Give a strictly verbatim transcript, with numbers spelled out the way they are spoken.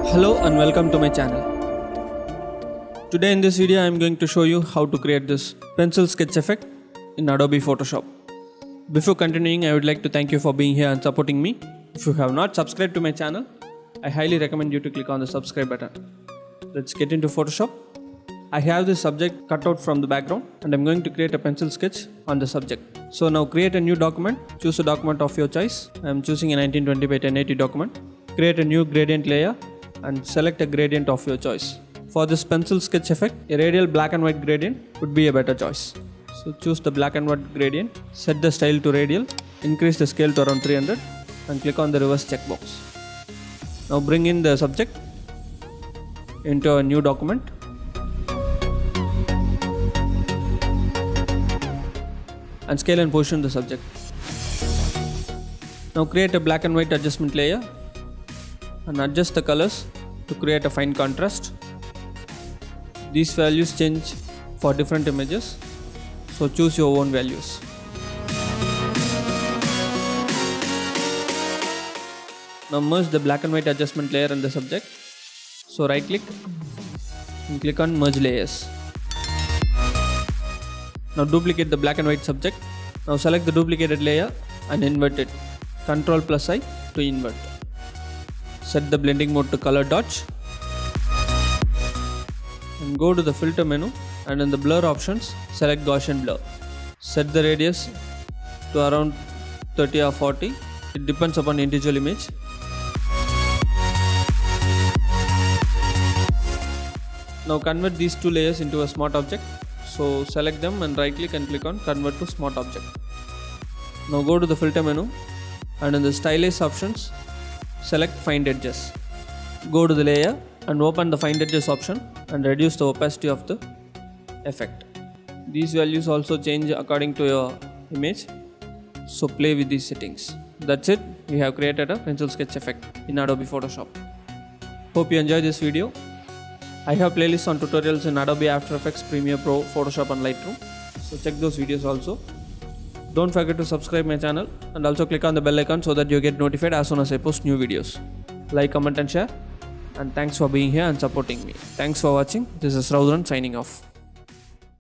Hello and welcome to my channel. Today in this video I am going to show you how to create this pencil sketch effect in Adobe Photoshop. Before continuing, I would like to thank you for being here and supporting me. If you have not subscribed to my channel, I highly recommend you to click on the subscribe button. Let's get into Photoshop. I have this subject cut out from the background and I am going to create a pencil sketch on the subject. So now create a new document, choose a document of your choice. I am choosing a nineteen twenty by ten eighty document. Create a new gradient layer and select a gradient of your choice. For this pencil sketch effect, a radial black and white gradient would be a better choice. So choose the black and white gradient, set the style to radial, increase the scale to around three hundred and click on the reverse checkbox. Now bring in the subject into a new document. And scale and position the subject. Now create a black and white adjustment layer and adjust the colors to create a fine contrast. These values change for different images, so choose your own values. Now merge the black and white adjustment layer and the subject. So right click and click on merge layers. Now duplicate the black and white subject. Now select the duplicated layer and invert it. Control plus I to invert. Set the blending mode to color dodge. And go to the filter menu and in the blur options select Gaussian blur. Set the radius to around thirty or forty. It depends upon individual image. Now convert these two layers into a smart object. So select them and right click and click on convert to smart object. Now go to the filter menu and in the stylize options select find edges. Go to the layer and open the find edges option and reduce the opacity of the effect. These values also change according to your image, so play with these settings. That's it, we have created a pencil sketch effect in Adobe Photoshop. Hope you enjoyed this video. I have playlists on tutorials in Adobe After Effects, Premiere Pro, Photoshop and Lightroom, so check those videos also. Don't forget to subscribe my channel and also click on the bell icon so that you get notified as soon as I post new videos. Like, comment and share, and thanks for being here and supporting me. Thanks for watching. This is Raudran signing off.